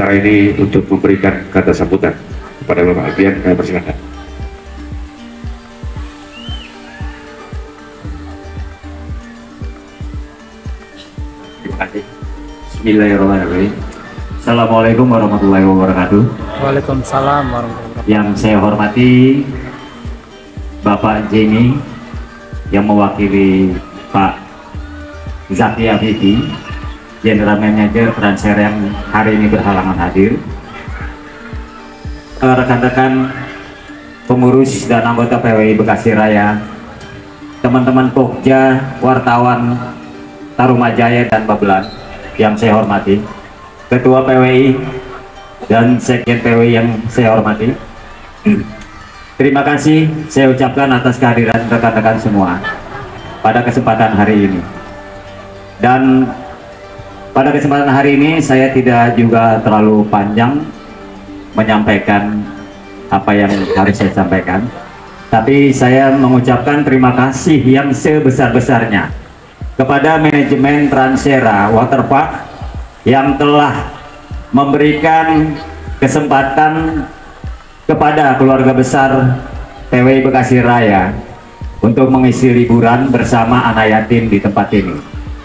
acara ini untuk memberikan kata sambutan kepada Bapak Alfian. Kami persilakan. Terima kasih. Bismillahirrahmanirrahim. Assalamualaikum warahmatullahi wabarakatuh. Waalaikumsalam warahmatullahi wabarakatuh. Yang saya hormati Bapak Jenny yang mewakili Pak Zaki Afifi, General Manager Transer yang hari ini berhalangan hadir, rekan-rekan pengurus dan anggota PWI Bekasi Raya, teman-teman Pokja, wartawan Tarumajaya dan Babelan yang saya hormati, Ketua PWI dan Sekjen PWI yang saya hormati. Terima kasih saya ucapkan atas kehadiran rekan-rekan semua pada kesempatan hari ini. Dan pada kesempatan hari ini saya tidak juga terlalu panjang menyampaikan apa yang harus saya sampaikan, tapi saya mengucapkan terima kasih yang sebesar-besarnya kepada manajemen Transera Waterpark yang telah memberikan kesempatan kepada keluarga besar PWI Bekasi Raya untuk mengisi liburan bersama anak yatim di tempat ini.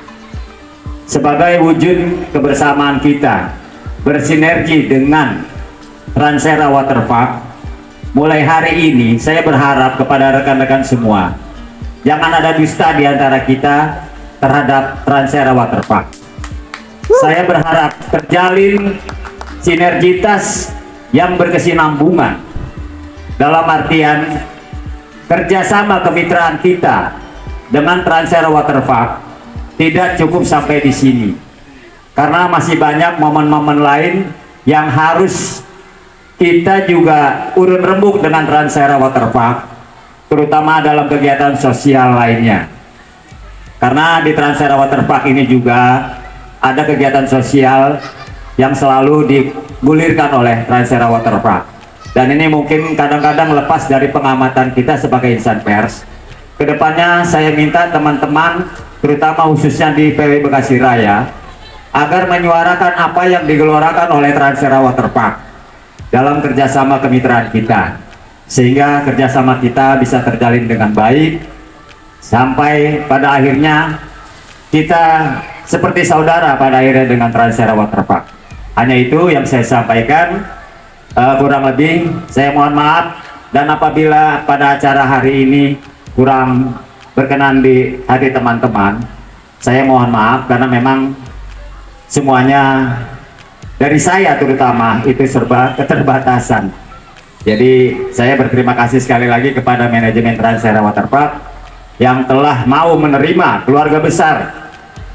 Sebagai wujud kebersamaan kita bersinergi dengan Transera Waterpark, mulai hari ini saya berharap kepada rekan-rekan semua, jangan ada dusta di antara kita terhadap Transera Waterpark. Saya berharap terjalin sinergitas yang berkesinambungan, dalam artian kerjasama kemitraan kita dengan Transera Waterpark tidak cukup sampai di sini, karena masih banyak momen-momen lain yang harus kita juga urun rembuk dengan Transera Waterpark, terutama dalam kegiatan sosial lainnya. Karena di Transera Waterpark ini juga ada kegiatan sosial yang selalu digulirkan oleh Transera Waterpark, dan ini mungkin kadang-kadang lepas dari pengamatan kita sebagai insan pers. Kedepannya saya minta teman-teman, terutama khususnya di PWI Bekasi Raya, agar menyuarakan apa yang digelorakan oleh Transera Waterpark dalam kerjasama kemitraan kita, sehingga kerjasama kita bisa terjalin dengan baik sampai pada akhirnya kita seperti saudara pada akhirnya dengan Transera Waterpark. Hanya itu yang saya sampaikan. Kurang lebih saya mohon maaf, dan apabila pada acara hari ini kurang berkenan di hati teman-teman, saya mohon maaf, karena memang semuanya dari saya terutama itu serba keterbatasan. Jadi saya berterima kasih sekali lagi kepada manajemen Transera Waterpark yang telah mau menerima keluarga besar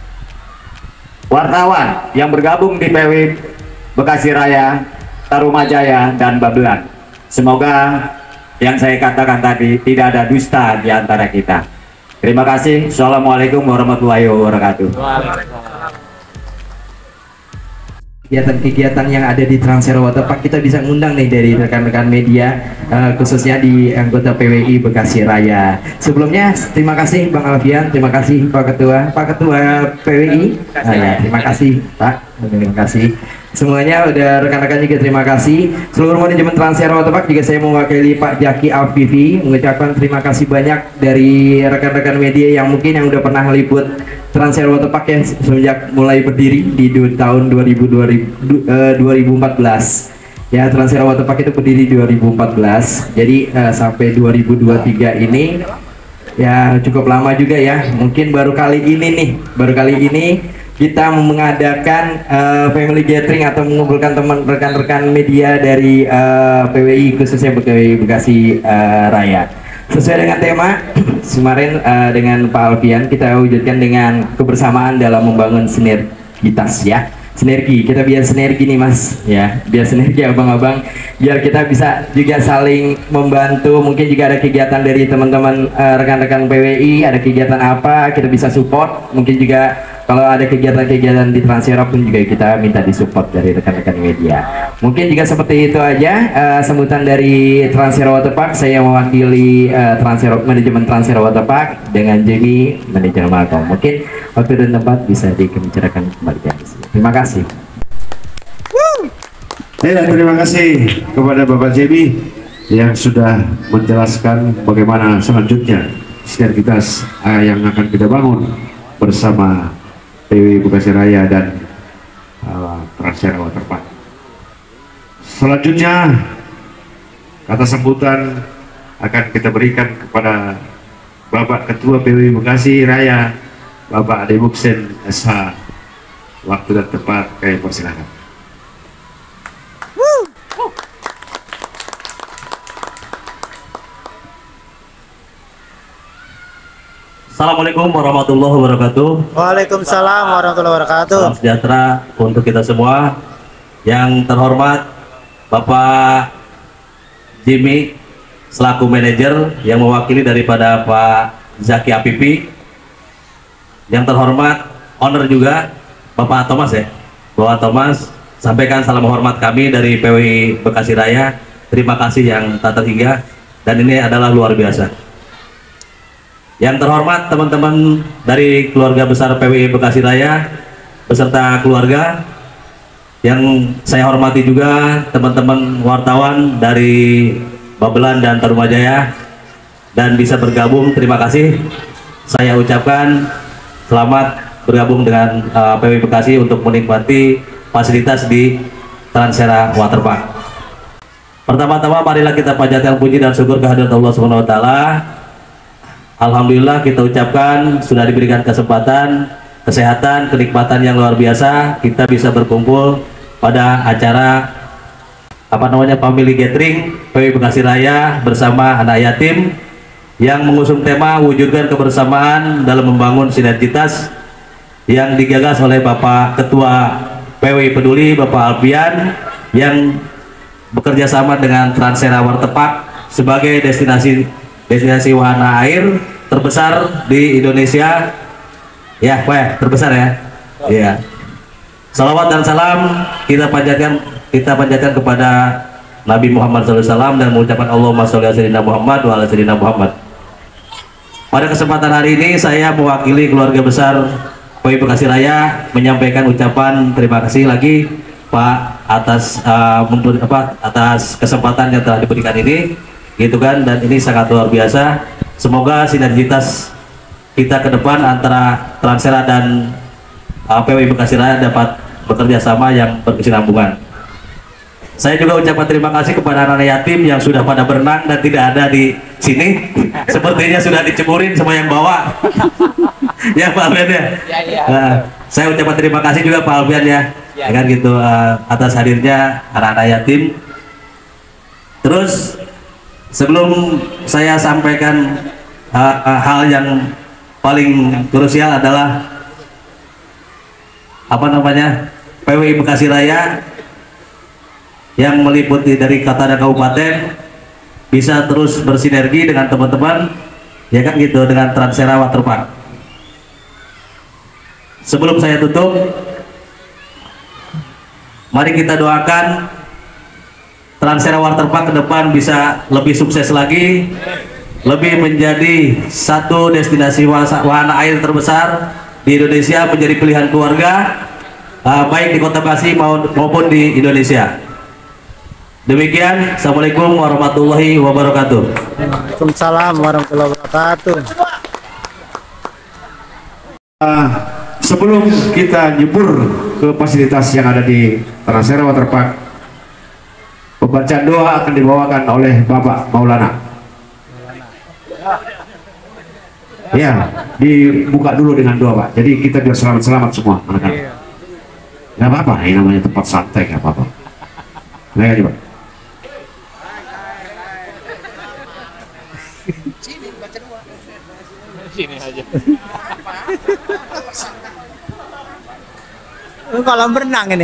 wartawan yang bergabung di PWI Bekasi Raya, Tarumajaya dan Babelan. Semoga yang saya katakan tadi tidak ada dusta di antara kita. Terima kasih. Assalamualaikum warahmatullahi wabarakatuh. Kegiatan-kegiatan yang ada di Transera Waterpark kita bisa ngundang nih dari rekan-rekan media, khususnya di anggota PWI Bekasi Raya. Sebelumnya terima kasih Bang Alfian, terima kasih Pak Ketua PWI. Terima kasih Pak, terima kasih semuanya, udah rekan-rekan juga terima kasih. Seluruh manajemen Transera Waterpark juga saya mewakili Pak Zaki Afifi mengucapkan terima kasih banyak dari rekan-rekan media yang mungkin yang udah pernah meliput Transera Waterpark yang semenjak mulai berdiri di tahun 2014. Ya, Transera Waterpark itu berdiri 2014. Jadi sampai 2023 ini ya cukup lama juga ya. Mungkin baru kali ini kita mengadakan family gathering atau mengumpulkan teman rekan-rekan media dari PWI, khususnya PWI Bekasi Raya. Sesuai dengan tema kemarin dengan Pak Alfian, kita wujudkan dengan kebersamaan dalam membangun sinergitas ya. Sinergi, kita biar sinergi nih Mas ya, biar sinergi abang-abang, biar kita bisa juga saling membantu. Mungkin juga ada kegiatan dari teman-teman rekan-rekan PWI, ada kegiatan apa kita bisa support. Mungkin juga kalau ada kegiatan-kegiatan di Transera pun juga kita minta disupport dari rekan-rekan media. Mungkin juga seperti itu aja sambutan dari Transera Waterpark. Saya mewakili manajemen Transera Waterpark dengan Jamie, manajer Malcolm. Mungkin waktu dan tempat bisa dibicarakan kembali. Terima kasih. Ya, terima kasih kepada Bapak JB yang sudah menjelaskan bagaimana selanjutnya sinergitas yang akan kita bangun bersama PWI Bekasi Raya dan Transera Waterpark. Selanjutnya kata sambutan akan kita berikan kepada Bapak Ketua PWI Bekasi Raya, Bapak Ade Muksen SH. Waktu dan tempat kami persilakan. Assalamualaikum warahmatullahi wabarakatuh. Waalaikumsalam warahmatullahi wabarakatuh. Salam sejahtera untuk kita semua. Yang terhormat Bapak Jimmy selaku manajer yang mewakili daripada Pak Zaki Apipi. Yang terhormat owner juga Bapak Thomas ya. Bapak Thomas, sampaikan salam hormat kami dari PWI Bekasi Raya. Terima kasih yang tak terhingga dan ini adalah luar biasa. Yang terhormat teman-teman dari keluarga besar PWI Bekasi Raya beserta keluarga, yang saya hormati juga teman-teman wartawan dari Babelan dan Tarumajaya dan bisa bergabung, terima kasih. Saya ucapkan selamat bergabung dengan PWI Bekasi untuk menikmati fasilitas di Transera Waterpark. Pertama-tama marilah kita panjatkan puji dan syukur kehadirat Allah Subhanahu wa taala. Alhamdulillah kita ucapkan sudah diberikan kesempatan, kesehatan, kenikmatan yang luar biasa. Kita bisa berkumpul pada acara family gathering PWI Bekasi Raya bersama anak yatim yang mengusung tema wujudkan kebersamaan dalam membangun sinergitas yang digagas oleh Bapak Ketua PWI Peduli Bapak Alfian yang bekerja sama dengan Transera Waterpark sebagai destinasi wahana air terbesar di Indonesia ya, terbesar ya. Iya. Salawat dan salam kita panjatkan kepada Nabi Muhammad SAW dan mengucapkan Allahumma sholli ala sayyidina Muhammad wa ala sayyidina Muhammad. Pada kesempatan hari ini saya mewakili keluarga besar PWI Bekasi Raya menyampaikan ucapan terima kasih lagi Pak atas kesempatan yang telah diberikan ini. Gitu kan, dan ini sangat luar biasa. Semoga sinergitas kita ke depan antara Transera dan PWI Bekasi Raya dapat bekerja sama yang berkesinambungan. Saya juga ucapkan terima kasih kepada anak yatim yang sudah pada berenang dan tidak ada di sini. Sepertinya sudah diceburin sama yang bawa. Ya Pak Alfian ya. Saya ucapkan terima kasih juga Pak Alfian ya. Kan gitu atas hadirnya anak-anak yatim. Terus sebelum saya sampaikan hal yang paling krusial adalah PWI Bekasi Raya yang meliputi dari kota dan kabupaten bisa terus bersinergi dengan teman-teman ya kan gitu dengan Transera Waterpark. Sebelum saya tutup, mari kita doakan Transera Waterpark ke depan bisa lebih sukses lagi, lebih menjadi satu destinasi wahana air terbesar di Indonesia, menjadi pilihan keluarga baik di Kota Bekasi maupun di Indonesia. Demikian, Assalamualaikum warahmatullahi wabarakatuh. Waalaikumsalam warahmatullahi wabarakatuh. Sebelum kita nyebur ke fasilitas yang ada di Transera Waterpark, pembacaan doa akan dibawakan oleh Bapak Maulana. Ya, dibuka dulu dengan doa Pak. Jadi kita biar selamat-selamat semua anak-anak. Gak apa-apa, ini namanya tempat santai, gak apa-apa. Naik aja Pak. Sini aja. Kolam berenang ini.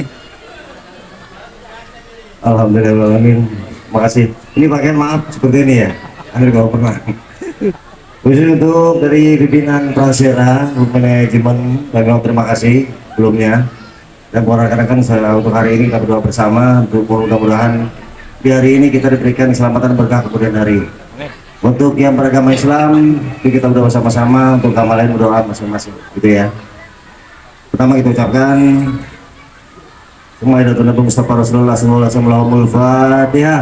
Alhamdulillahirrahmanirrahim. Makasih. Ini pakaian maaf seperti ini ya. Anda kalau pernah. Khusus untuk dari pimpinan Transera, manajemen, dan terima kasih sebelumnya. Dan para rekan-rekan untuk hari ini kita berdoa bersama untuk mudah-mudahan di hari ini kita diberikan keselamatan berkah kemudian hari. Untuk yang beragama Islam, kita berdoa bersama-sama. Untuk agama lain berdoa masing-masing, gitu ya. Pertama kita ucapkan Semua datang Nabi Mustafa Rasulullah sallallahu alaihi wasallam. Fatihah.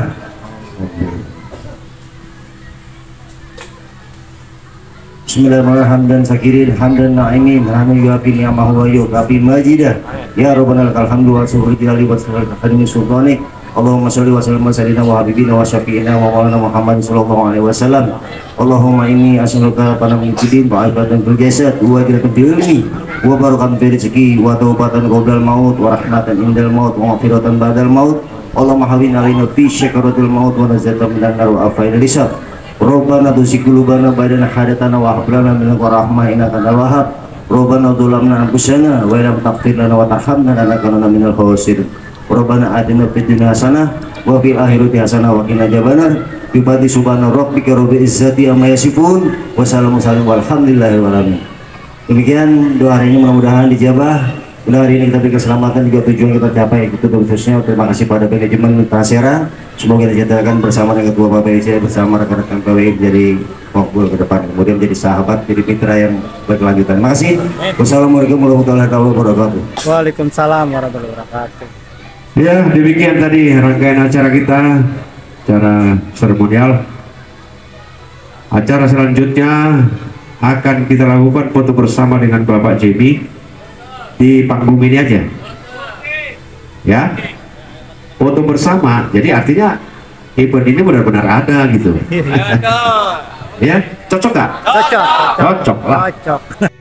Bismillahirrahmanirrahim. Sakirin hamdan na'imin hamdan yuafi ni'amahu wa yukafi majidah. Ya Rabbana lakal hamdu wa syukru tilali wa sallallahu alaihi sultanik. Allahumma sholli wa sallim wa sayyidina wa habibina wa syafi'ina wa maulana Muhammad sallallahu alaihi wasallam. Allahumma inni as'aluka panam insidin wa ibatan fil jasad wa tilaka fil ilmi wa barakatan fil rizqi wa taubatan qabla maut wa rahmatan indal maut wa maghfiratan ba'dal maut. Allahumma hawin alaina fi syakaratil maut wa nazatan minan nar wa afaina lisab. Rabbana tuzigh qulubana ba'da hadatana wa hab lana min rahmah innaka antal wahhab. Rabbana dzalamna anfusana wa lam taghfir lana wa tarhamna lanakunanna minal khasirin. Rabbana atina fid dunya hasanah wa fil akhirati hasanah wa qina adzabannar. Bi subhana rabbika rabbil izzati amma yasifun wa salamun walhamdulillahi rabbil alamin. Demikian doa hari ini mudah-mudahan dijabah. Mudah hari ini kita beri keselamatan juga tujuan kita capai itu khususnya. Terima kasih pada manajemen Transera. Semoga dijadikan bersama dengan ketua PWC bersama rekan-rekan PWI menjadi fokus ke depan, kemudian menjadi sahabat, jadi mitra yang berkelanjutan. Terima kasih. Wassalamualaikum warahmatullahi wabarakatuh. Waalaikumsalam warahmatullahi wabarakatuh. Ya, demikian tadi rangkaian acara kita, acara seremonial. Acara selanjutnya akan kita lakukan foto bersama dengan Bapak Jemi di panggung ini aja. Ya, foto bersama. Jadi artinya event ini benar-benar ada gitu. Ya, cocok gak? Cocok. Cocok lah. Cocok.